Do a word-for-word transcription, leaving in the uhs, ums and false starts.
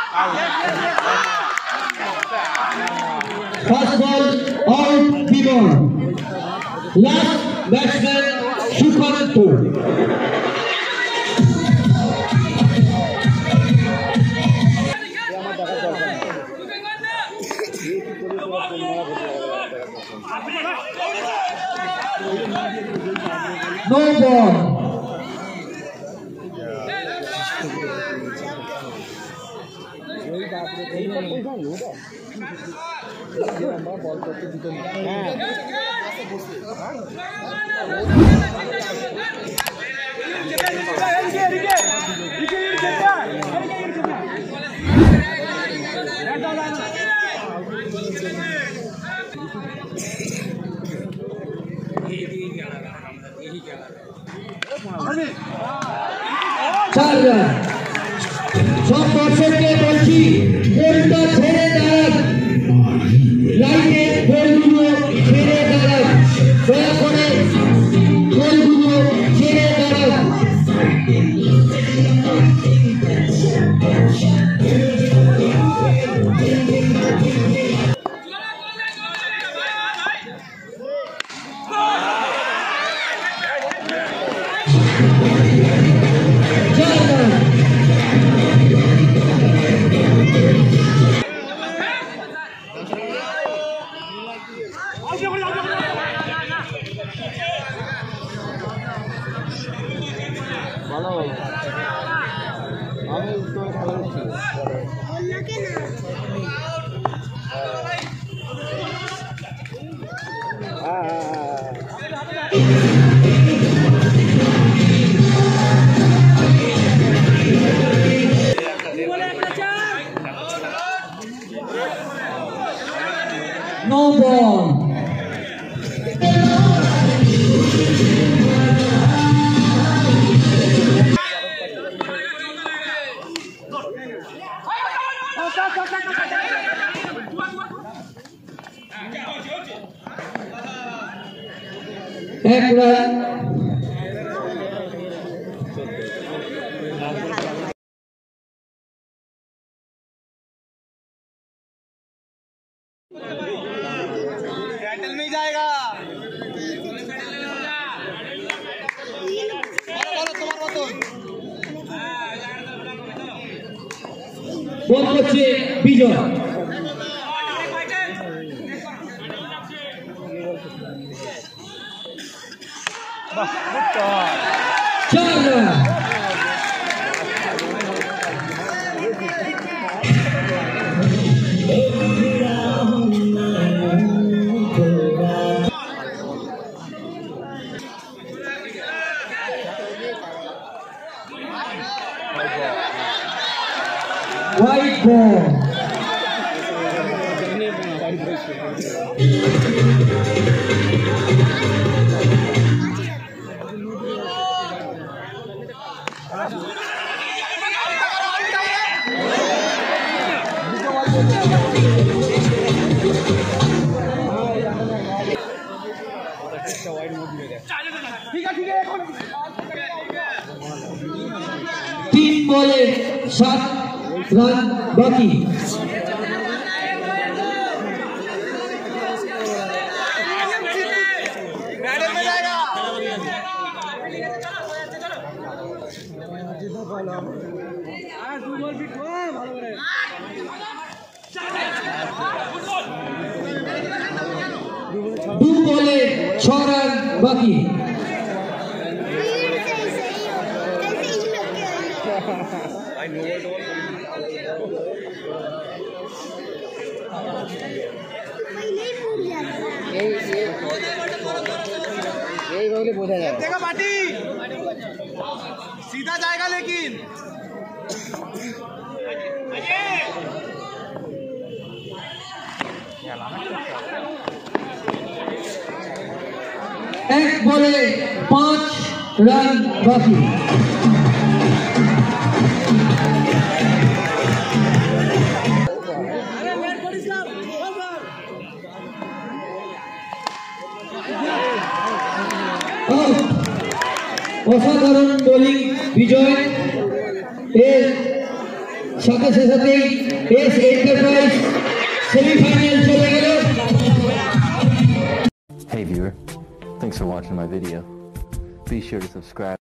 First ball out, Bimor. Last batsman Sukanta. No ball. चार run सब दर्शक के बल्कि गोलटा ছেড়ে দাঁড়ান লাইনে গোলগুলো ছেড়ে দাঁড়ান দয়া করে গোলগুলো ছেড়ে দাঁড়ান No ball. एक रन में जाएगा বল করছে বিজয় চার রান white ball. तीन बॉले सात रन बाकी दो बॉले छह रन बाकी यही बोझा जाएगा पार्टी सीधा जाएगा लेकिन एक बॉले पांच रन बाकी অসাধারণ বোলিং বিজয় এর সাথে সাথে এস এন্টারপ্রাইজ সেমিফাইনাল চলে গেল। Hey viewer, thanks for watching my video. Be sure to subscribe.